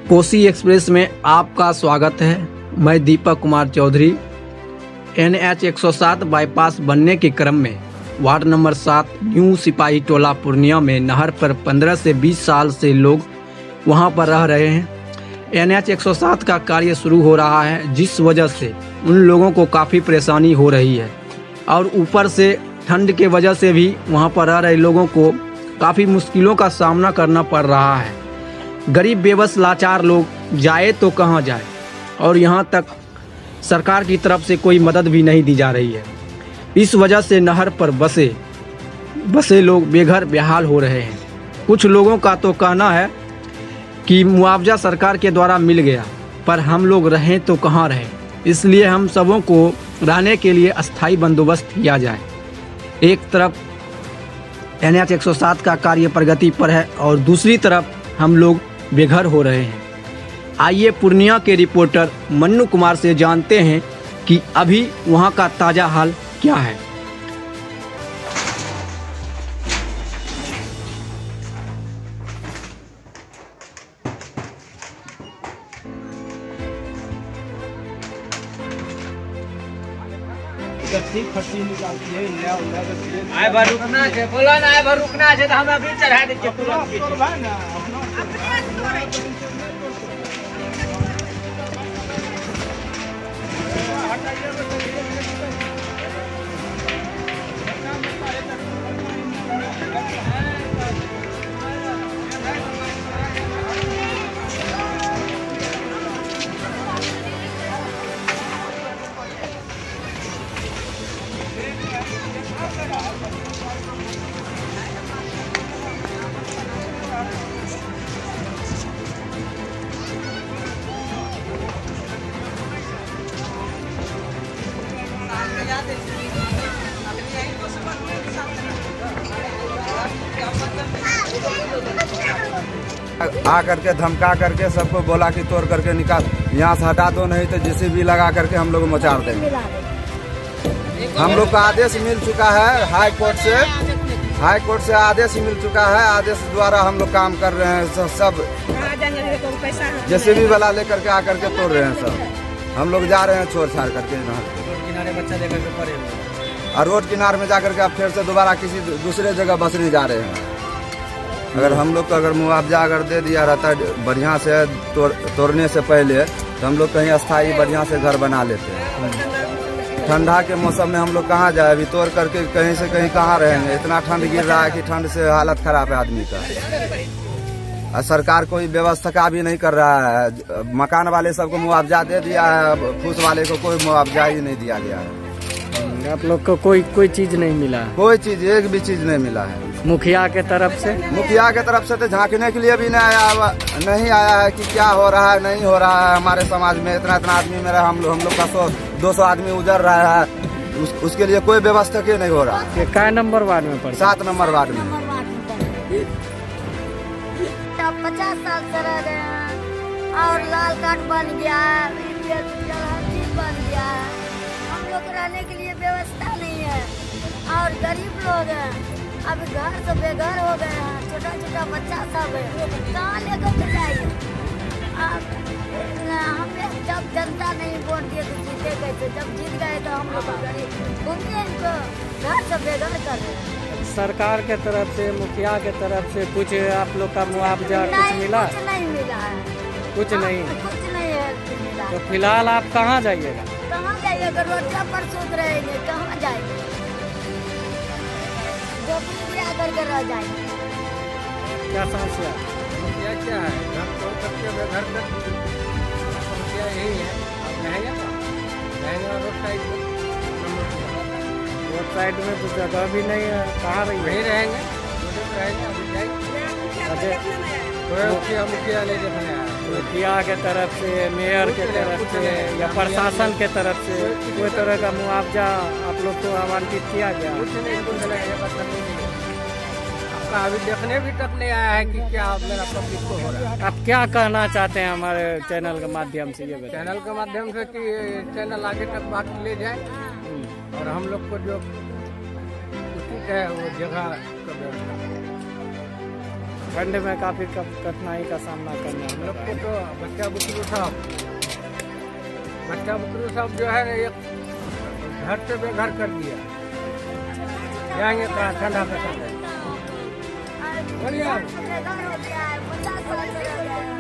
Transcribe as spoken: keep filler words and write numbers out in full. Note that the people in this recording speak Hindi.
कोसी एक्सप्रेस में आपका स्वागत है। मैं दीपक कुमार चौधरी। एन एच एक सौ सात बाईपास बनने के क्रम में वार्ड नंबर सात न्यू सिपाही टोला पूर्णिया में नहर पर पंद्रह से बीस साल से लोग वहां पर रह रहे हैं। एन एच एक सौ सात का कार्य शुरू हो रहा है, जिस वजह से उन लोगों को काफ़ी परेशानी हो रही है और ऊपर से ठंड के वजह से भी वहां पर रह रहे लोगों को काफ़ी मुश्किलों का सामना करना पड़ रहा है। गरीब बेबस लाचार लोग जाए तो कहाँ जाए और यहाँ तक सरकार की तरफ से कोई मदद भी नहीं दी जा रही है। इस वजह से नहर पर बसे बसे लोग बेघर बेहाल हो रहे हैं। कुछ लोगों का तो कहना है कि मुआवजा सरकार के द्वारा मिल गया, पर हम लोग रहें तो कहाँ रहें। इसलिए हम सबों को रहने के लिए अस्थायी बंदोबस्त किया जाए। एक तरफ एन एच एक सौ सात का कार्य प्रगति पर है और दूसरी तरफ हम लोग बेघर हो रहे हैं। आइए पूर्णिया के रिपोर्टर मन्नू कुमार से जानते हैं कि अभी वहां का ताज़ा हाल क्या है। आए बार रुकना है, बोला ना आए बार रुकना है तो हम अभी चढ़ा देंगे तुरंत। आ करके धमका करके सबको बोला कि तोड़ करके निकाल, यहाँ से हटा दो, नहीं तो जिसे भी लगा करके हम लोग मचार देंगे। हम लोग का आदेश मिल चुका है हाई कोर्ट से, हाई कोर्ट से आदेश मिल चुका है। आदेश द्वारा हम लोग काम कर रहे हैं। सब सब जैसे भी वाला लेकर के आकर के तोड़ रहे हैं। सब हम लोग जा रहे हैं छोड़ छाड़ करके किनारे बच्चा लेकर के पड़े और रोड किनारे में जाकर के अब फिर से दोबारा किसी दूसरे जगह बसने जा रहे हैं। अगर हम लोग को अगर मुआवजा अगर दे दिया रहता बढ़िया से तोड़, तोड़ने से पहले, तो हम लोग कहीं अस्थाई बढ़िया से घर बना लेते हैं। ठंडा के मौसम में हम लोग कहाँ जाए, अभी तोड़ करके कहीं से कहीं कहाँ रहेंगे। इतना ठंड गिर रहा है कि ठंड से हालत खराब है आदमी का। और सरकार कोई व्यवस्था का भी नहीं कर रहा है। मकान वाले सबको मुआवजा दे दिया है, फूस वाले को कोई मुआवजा ही नहीं दिया गया है। आप लोग को कोई कोई चीज नहीं मिला है? कोई चीज, एक भी चीज नहीं मिला है। मुखिया के तरफ से मुखिया के तरफ से तो झांकने के लिए भी नहीं आया नहीं आया है कि क्या हो रहा है नहीं हो रहा है। हमारे समाज में इतना इतना आदमी मेरा हम लोग हम लोग का सौ दो सौ आदमी उजर रहा है, उस, उसके लिए कोई व्यवस्था क्यों नहीं हो रहा है। ये क्या नंबर वार्ड में पड़ता? सात नंबर वार्ड में। पचास साल से रह रहे हैं और लाल कार्ड बन गया है, बन गया है। हम लोग रहने के लिए व्यवस्था नहीं है और गरीब लोग हैं, अभी घर से बेघर हो गए हैं। छोटा छोटा बच्चा सब है, कहाँ लेकर के जाइए। हमें जब जनता नहीं वोट दिए तो जीते कैसे? जब जीत गए तो हम लोग गरीब घूमिए इनको घर से बेघर कर रहे हैं। सरकार के तरफ से, मुखिया के तरफ से कुछ आप लोग का मुआवजा कुछ मिला? कुछ नहीं मिला है, कुछ नहीं कुछ नहीं है मिला। तो फिलहाल आप कहाँ जाइएगा? कहाँ जाइएगा? रोड पर सूत रहेंगे, कहाँ जाएंगे? कर कर रह जाएंगे। क्या समस्या? समस्या क्या है? घर तोड़ करके घर तक समस्या यही है। अब रहेंगे ना, रहेंगे रोड साइड में। रोड साइड में तो जगह भी नहीं है, कहाँ रही वहीं रहेंगे, रहेंगे अभी जाएंगे। मुखिया मुखिया नहीं देखने आया। मुखिया के तरफ से, मेयर के तरफ से या प्रशासन के तरफ से कोई तरह का मुआवजा आप लोग को आवंटित किया गया? कुछ नहीं, कुछ नहीं। अभी देखने भी तक नहीं आया है कि क्या मेरा पब्लिक को हो रहा है। आप क्या कहना चाहते हैं हमारे चैनल के माध्यम से? ये चैनल के माध्यम से कि चैनल आगे तक बात ले जाए और हम लोग को जो उचित है वो जगह का व्यवस्था। ठंड में काफी कठिनाई का सामना करना हम लोग को। तो बच्चा बुतरू सब बच्चा बुतरू सब जो है एक घर से बेघर कर दिया। जाएंगे कहाँ ठंडा पे ठंडा। और घर हो गया है, पचास साल से रह गए हैं।